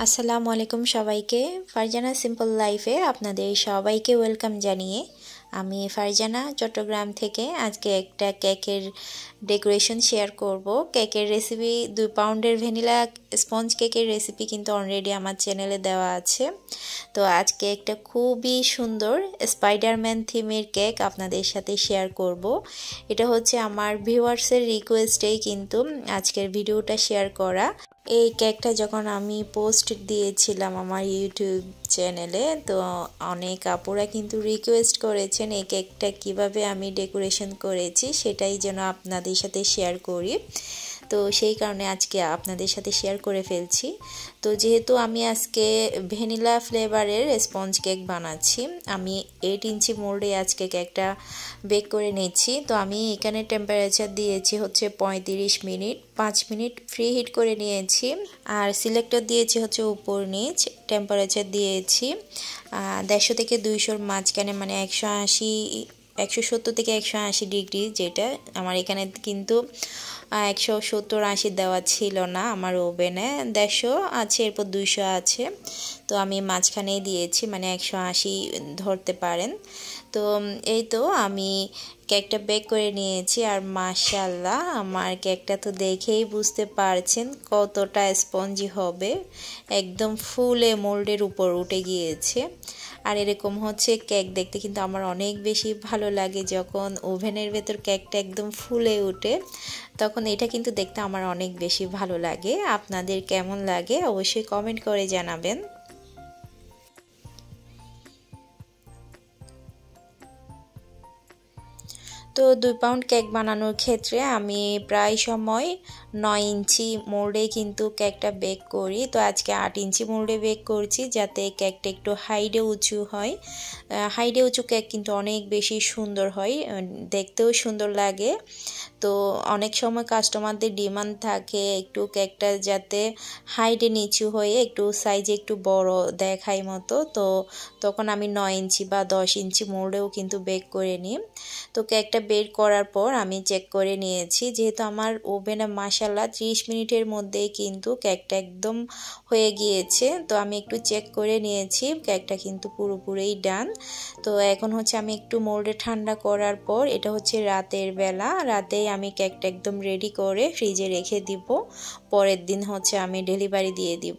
আসসালামু আলাইকুম সবাইকে। ফারজানা সিম্পল লাইফে আপনাদের সবাইকে ওয়েলকাম জানিয়ে আমি ফারজানা চট্টগ্রাম থেকে আজকে একটা কেকের ডেকোরেশন শেয়ার করব। কেকের রেসিপি 2 পাউন্ডের ভ্যানিলা স্পঞ্জ কেকের রেসিপি কিন্তু অলরেডি আমার চ্যানেলে দেওয়া আছে। তো আজকে একটা খুবই সুন্দর স্পাইডারম্যান থিমের কেক আপনাদের সাথে শেয়ার করব। এটা হচ্ছে আমার ভিউয়ার্সের রিকোয়েস্টেই কিন্তু আজকের ভিডিওটা শেয়ার করা। এই কেকটা যখন আমি পোস্ট দিয়েছিলাম আমার ইউটিউব চ্যানেলে, তো অনেক আপুরা কিন্তু রিকোয়েস্ট করেছেন এই কেকটা কিভাবে আমি ডেকোরেশন করেছি সেটাই যেন আপনাদের সাথে শেয়ার করি। তো সেই কারণে আজকে আপনাদের সাথে শেয়ার করে ফেলছি। তো যেহেতু আমি আজকে ভ্যানিলা ফ্লেভারের স্পঞ্জ কেক বানাচ্ছি, আমি 8 ইঞ্চি মোল্ডে আজকে কেকটা বেক করে নিচ্ছি। তো আমি এখানে টেম্পারেচার দিয়েছি হচ্ছে 35 মিনিট, 5 মিনিট ফ্রি হিট করে নিয়েছি। আর সিলেক্টর দিয়েছি হচ্ছে উপর নিচ, টেম্পারেচার দিয়েছি 150 থেকে 200 মাঝখানে, মানে 170 থেকে 180 ডিগ্রি, যেটা আমার এখানে কিন্তু 170-80 দেওয়া ছিল না আমার ওভেনে। 150 আছে, এরপর 200 আছে, তো আমি মাঝখানেই দিয়েছি, মানে 180 ধরতে পারেন। তো এই তো আমি কেকটা বেক করে নিয়েছি। আর মাশাআল্লাহ আমার কেকটা তো দেখেই বুঝতে পারছেন কতটা স্পঞ্জি হবে, একদম ফুলে মোল্ডের উপর উঠে গিয়েছে। আর এরকম হচ্ছে কেক দেখতে কিন্তু আমার অনেক বেশি ভালো লাগে, যখন ওভেনের ভেতর কেকটা একদম ফুলে ওঠে তখন এটা কিন্তু দেখতে আমার অনেক বেশি ভালো লাগে। আপনাদের কেমন লাগে অবশ্যই কমেন্ট করে জানাবেন। তো 2 পাউন্ড কেক বানানোর ক্ষেত্রে আমি প্রায় সময় 9 ইঞ্চি মোল্ডে কিন্তু কেকটা বেক করি। তো আজকে 8 ইঞ্চি মোল্ডে বেক করছি যাতে কেকটা একটু হাইডে উঁচু হয়। হাইডে উঁচু কেক কিন্তু অনেক বেশি সুন্দর হয়, দেখতেও সুন্দর লাগে। তো অনেক সময় কাস্টমারদের ডিমান্ড থাকে একটু কেকটা যাতে হাইডে নিচু হয়ে একটু সাইজে একটু বড় দেখায় মতো, তো তখন আমি 9 ইঞ্চি বা 10 ইঞ্চি মোল্ডেও কিন্তু বেক করে নিই। তো কেকটা বেক করার পর আমি চেক করে নিয়েছি, যেহেতু আমার ওভেনে মাশাআল্লাহ 30 মিনিটের মধ্যেই কিন্তু কেকটা একদম হয়ে গিয়েছে। তো আমি একটু চেক করে নিয়েছি, কেকটা কিন্তু পুরোপুরিই ডান। তো এখন হচ্ছে আমি একটু মোল্ডে ঠান্ডা করার পর, এটা হচ্ছে রাতের বেলা, রাতেই আমি কেকটা একদম রেডি করে ফ্রিজে রেখে দিব, পরের দিন হচ্ছে আমি ডেলিভারি দিয়ে দিব।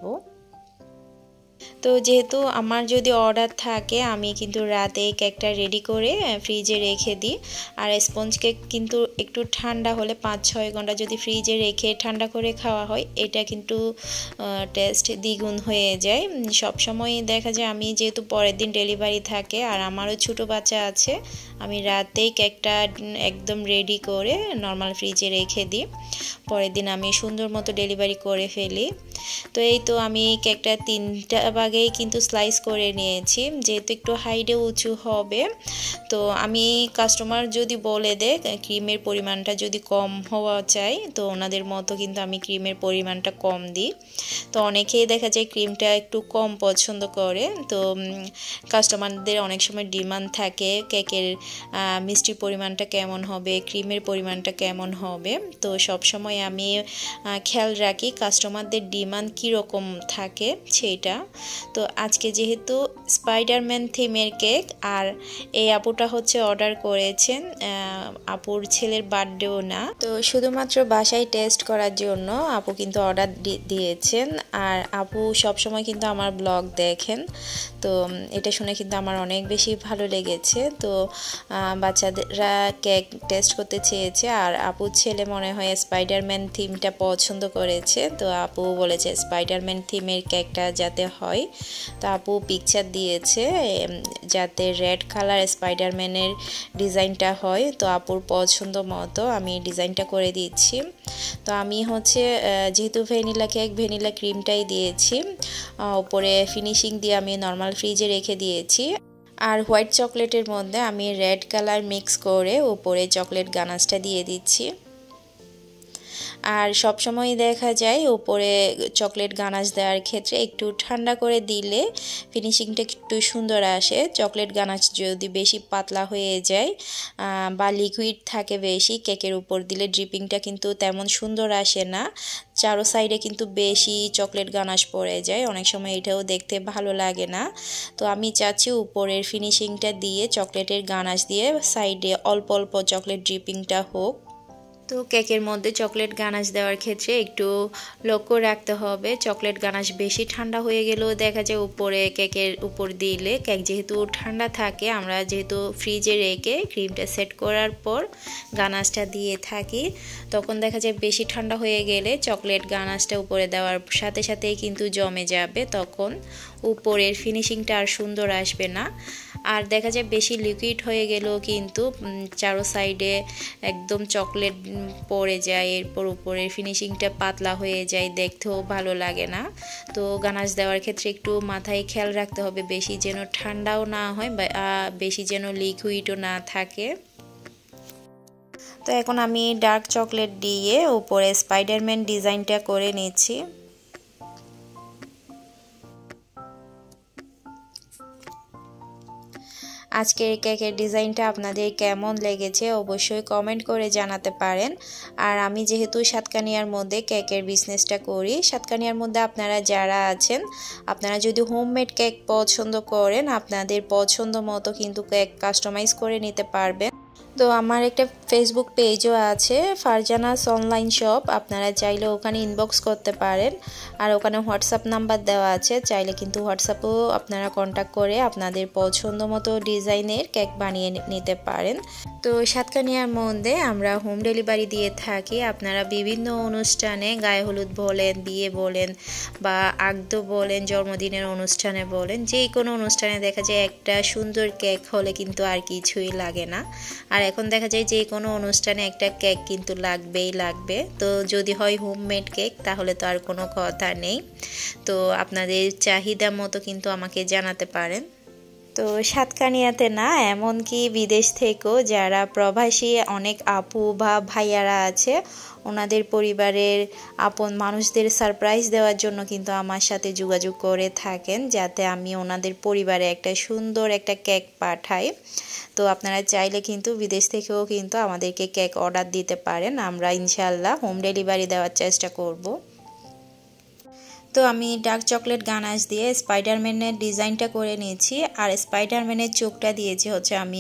তো যেহেতু আমার যদি অর্ডার থাকে আমি কিন্তু রাতে কেকটা রেডি করে ফ্রিজে রেখে দিই। আর স্পঞ্জ কেক কিন্তু একটু ঠান্ডা হলে 5-6 ঘন্টা যদি ফ্রিজে রেখে ঠান্ডা করে খাওয়া হয় এটা কিন্তু টেস্ট দ্বিগুণ হয়ে যায়। সব সময় দেখা যায় আমি যেহেতু পরের দিন ডেলিভারি থাকে আর আমারও ছোটো বাচ্চা আছে, আমি রাতেই কেকটা একদম রেডি করে নর্মাল ফ্রিজে রেখে দিই, পরের দিন আমি সুন্দর মতো ডেলিভারি করে ফেলি। তো এই তো আমি কেকটা 3টা ভাগেই কিন্তু স্লাইস করে নিয়েছি, যেহেতু একটু হাইডে উঁচু হবে। তো আমি কাস্টমার যদি বলে দেয় ক্রিমের পরিমাণটা যদি কম হওয়া চাই, তো ওনাদের মতো কিন্তু আমি ক্রিমের পরিমাণটা কম দিই। তো অনেকেই দেখা যায় ক্রিমটা একটু কম পছন্দ করে। তো কাস্টমারদের অনেক সময় ডিমান্ড থাকে কেকের মিষ্টির পরিমাণটা কেমন হবে, ক্রিমের পরিমাণটা কেমন হবে। তো সব সময় আমি খেয়াল রাখি কাস্টমারদের ডিমান্ড কীরকম থাকে সেইটা। তো আজকে যেহেতু স্পাইডারম্যান থিমের কেক, আর এই আপুটা হচ্ছে অর্ডার করেছেন, আপুর ছেলের বার্থডেও না, তো শুধুমাত্র বাসায় টেস্ট করার জন্য আপু কিন্তু অর্ডার দিয়েছেন। আর আপু সবসময় কিন্তু আমার ব্লগ দেখেন, তো এটা শুনে কিন্তু আমার অনেক বেশি ভালো লেগেছে। তো বাচ্চারা কেক টেস্ট করতে চেয়েছে, আর আপুর ছেলে মনে হয় স্পাইডারম্যান থিমটা পছন্দ করেছে। তো আপু বলেছে স্পাইডারম্যান থিমের কেকটা যাতে হয়, তো আপু পিকচার দিয়েছে যাতে রেড কালার স্পাইডারম্যানের ডিজাইনটা হয়। তো আপুর পছন্দ মতো আমি ডিজাইনটা করে দিচ্ছি। তো আমি হচ্ছে যেহেতু ভ্যানিলা কেক, ভ্যানিলা ক্রিমটাই দিয়েছি, উপরে ফিনিশিং দিয়ে আমি নর্মাল ফ্রিজে রেখে দিয়েছি। আর হোয়াইট চকলেটের মধ্যে আমি রেড কালার মিক্স করে উপরে চকলেট গানাশটা দিয়ে দিচ্ছি। আর সব সময় দেখা যায় উপরে চকলেট গানাশ দেওয়ার ক্ষেত্রে একটু ঠান্ডা করে দিলে ফিনিশিংটা একটু সুন্দর আসে। চকলেট গানাশ যদি বেশি পাতলা হয়ে যায় বা লিকুইড থাকে বেশি, কেকের উপর দিলে ড্রিপিংটা কিন্তু তেমন সুন্দর আসে না। চারো সাইডে কিন্তু বেশি চকলেট গানাশ পড়ে যায়, অনেক সময় এটাও দেখতে ভালো লাগে না। তো আমি চাচ্ছি উপরের ফিনিশিংটা দিয়ে চকলেটের গানাশ দিয়ে সাইডে অল্প অল্প চকলেট ড্রিপিংটা হোক। তো কেকের মধ্যে চকলেট গানাশ দেওয়ার ক্ষেত্রে একটু লক্ষ্য রাখতে হবে, চকলেট গানাশ বেশি ঠান্ডা হয়ে গেলেও দেখা যায় উপরে কেকের উপর দিলে কেক যেহেতু ঠান্ডা থাকে, আমরা যেহেতু ফ্রিজে রেখে ক্রিমটা সেট করার পর গানাশটা দিয়ে থাকি, তখন দেখা যায় বেশি ঠান্ডা হয়ে গেলে চকলেট গানাশটা উপরে দেওয়ার সাথে সাথেই কিন্তু জমে যাবে, তখন উপরের ফিনিশিংটা আর সুন্দর আসবে না। আর দেখা যায় বেশি লিকুইড হয়ে গেলেও কিন্তু চারো সাইডে একদম চকলেট পড়ে যায়, এরপর উপরের ফিনিশিংটা পাতলা হয়ে যায়, দেখতেও ভালো লাগে না। তো গানাশ দেওয়ার ক্ষেত্রে একটু মাথায় খেয়াল রাখতে হবে, বেশি যেন ঠান্ডাও না হয় বা বেশি যেন লিকুইডও না থাকে। তো এখন আমি ডার্ক চকলেট দিয়ে উপরে স্পাইডারম্যান ডিজাইনটা করে নিচ্ছি। আজকের কেকের ডিজাইনটা আপনাদের কেমন লেগেছে অবশ্যই কমেন্ট করে জানাতে পারেন। আর আমি যেহেতু সাতকানিয়ার মধ্যে কেকের বিজনেসটা করি, সাতকানিয়ার মধ্যে আপনারা যারা আছেন, আপনারা যদি হোমমেড কেক পছন্দ করেন, আপনাদের পছন্দ মতো কিন্তু কেক কাস্টমাইজ করে নিতে পারবেন। তো আমার একটা ফেসবুক পেজও আছে, ফারজানাস অনলাইন শপ, আপনারা চাইলে ওখানে ইনবক্স করতে পারেন। আর ওখানে হোয়াটসঅ্যাপ নাম্বার দেওয়া আছে, চাইলে কিন্তু হোয়াটসঅ্যাপেও আপনারা কন্ট্যাক্ট করে আপনাদের পছন্দ মতো ডিজাইনের কেক বানিয়ে নিতে পারেন। তো সাতকানিয়ার মধ্যে আমরা হোম ডেলিভারি দিয়ে থাকি। আপনারা বিভিন্ন অনুষ্ঠানে, গায়ে হলুদ বলেন, বিয়ে বলেন বা আগদ বলেন, জন্মদিনের অনুষ্ঠানে বলেন, যে কোনো অনুষ্ঠানে দেখা যায় একটা সুন্দর কেক হলে কিন্তু আর কিছুই লাগে না। আর এখন দেখা যায় যে কোনো অনুষ্ঠানে একটা কেক কিন্তু লাগবেই লাগবে। তো যদি হয় হোমমেড কেক তাহলে তো আর কোনো কথা নেই। তো আপনাদের চাহিদা মতো কিন্তু আমাকে জানাতে পারেন। তো সাতকানিয়াতে না, এমনকি বিদেশ থেকেও যারা প্রবাসী অনেক আপু বা ভাইয়ারা আছে, ওনাদের পরিবারের আপন মানুষদের সারপ্রাইজ দেওয়ার জন্য কিন্তু আমার সাথে যোগাযোগ করে থাকেন, যাতে আমি ওনাদের পরিবারে একটা সুন্দর একটা কেক পাঠাই। তো আপনারা চাইলে কিন্তু বিদেশ থেকেও কিন্তু আমাদেরকে কেক অর্ডার দিতে পারেন, আমরা ইনশাআল্লাহ হোম ডেলিভারি দেওয়ার চেষ্টা করব। তো আমি ডার্ক চকলেট গানাশ দিয়ে স্পাইডারম্যানের ডিজাইনটা করে নিয়েছি। আর স্পাইডারম্যানের চোখটা দিয়েছি হচ্ছে আমি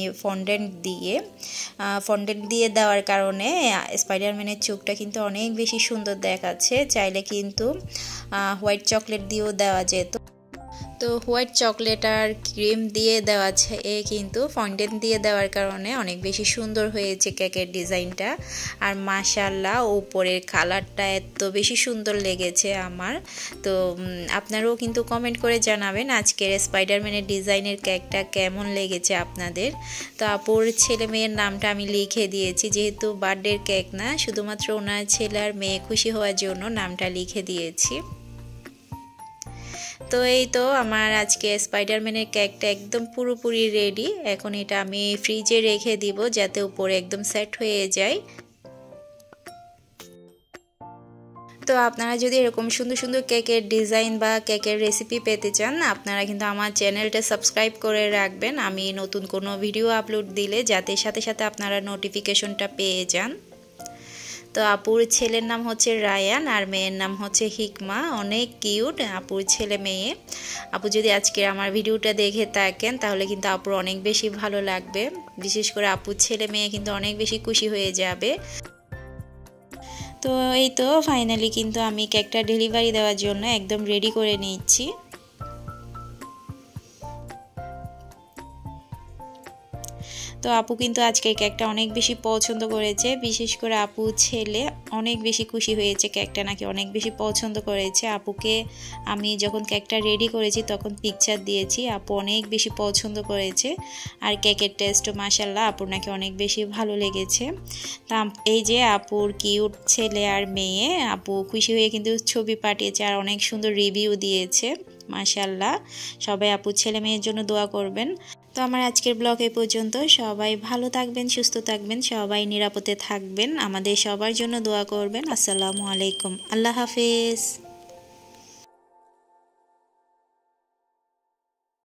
ফন্ডেন্ট দিয়ে দেওয়ার কারণে স্পাইডারম্যানের চোখটা কিন্তু অনেক বেশি সুন্দর দেখাচ্ছে। চাইলে কিন্তু হোয়াইট চকলেট দিয়েও দেওয়া যেত। তো হোয়াইট চকলেট আর ক্রিম দিয়ে দেওয়া আছে, কিন্তু ফন্ডেন্ট দিয়ে দেওয়ার কারণে অনেক বেশি সুন্দর হয়েছে কেকের ডিজাইনটা। আর মাশাআল্লাহ উপরের কালারটা এত বেশি সুন্দর লেগেছে আমার। তো আপনারাও কিন্তু কমেন্ট করে জানাবেন আজকের স্পাইডারম্যানের ডিজাইনের কেকটা কেমন লেগেছে আপনাদের। তো আপুর ছেলে মেয়ের নামটা আমি লিখে দিয়েছি, যেহেতু বার্থডের কেক না, শুধুমাত্র ওনার ছেলে আর মেয়ে খুশি হওয়ার জন্য নামটা লিখে দিয়েছি। তো এই তো আমার আজকে স্পাইডারম্যানের কেকটা একদম পুরোপুরি রেডি। এখন এটা আমি ফ্রিজে রেখে দিব যাতে উপরে একদম সেট হয়ে যায়। তো আপনারা যদি এরকম সুন্দর সুন্দর কেকের ডিজাইন বা কেকের রেসিপি পেতে চান, আপনারা কিন্তু আমার চ্যানেলটা সাবস্ক্রাইব করে রাখবেন, আমি নতুন কোনো ভিডিও আপলোড দিলে যাতে সাথে সাথে আপনারা নোটিফিকেশনটা পেয়ে যান। তো আপুর ছেলের নাম হচ্ছে রায়ান আর মেয়ের নাম হচ্ছে হিকমা, অনেক কিউট আপুর ছেলে মেয়ে। আপু যদি আজকে আমার ভিডিওটা দেখে থাকেন তাহলে কিন্তু আপুর অনেক বেশি ভালো লাগবে, বিশেষ করে আপুর ছেলে মেয়ে কিন্তু অনেক বেশি খুশি হয়ে যাবে। তো এই তো ফাইনালি কিন্তু আমি কেকটা ডেলিভারি দেওয়ার জন্য একদম রেডি করে নিচ্ছি। তো আপু কিন্তু আজকে কেকটা অনেক বেশি পছন্দ করেছে, বিশেষ করে আপু ছেলে অনেক বেশি খুশি হয়েছে, কেকটা নাকি অনেক বেশি পছন্দ করেছে। আপুকে আমি যখন কেকটা রেডি করেছি তখন পিকচার দিয়েছি, আপু অনেক বেশি পছন্দ করেছে। আর কেকের টেস্টও মাশাআল্লাহ আপুর নাকি অনেক বেশি ভালো লেগেছে। তা এই যে আপুর কিউট ছেলে আর মেয়ে, আপু খুশি হয়ে কিন্তু ছবি পাঠিয়েছে আর অনেক সুন্দর রিভিউ দিয়েছে। মাশাআল্লাহ, সবাই আপু ছেলে মেয়ের জন্য দোয়া করবেন। তো আমার আজকের ব্লগ এই পর্যন্ত। সবাই ভালো থাকবেন, সুস্থ থাকবেন, সবাই নিরাপদে থাকবেন, আমাদের সবার জন্য দোয়া করবেন। আসসালামু আলাইকুম, আল্লাহ হাফেজ।